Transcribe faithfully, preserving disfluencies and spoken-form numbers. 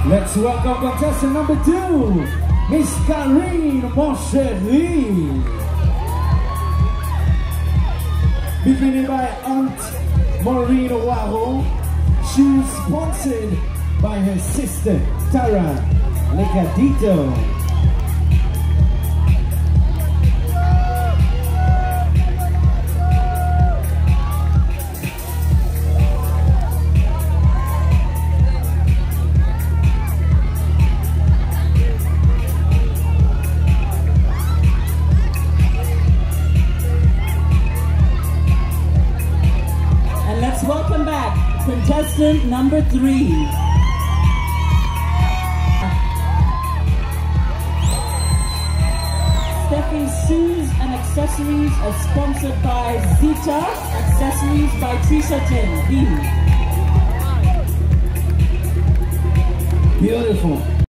Let's welcome contestant number two, Miss Karine, mon chéri. Beginning by Aunt Maureen Waro. She was sponsored by her sister, Tara Regatta. Let's welcome back contestant number three. Steffi's Shoes and Accessories are sponsored by Zita, Accessories by Trisha Ten. Beautiful.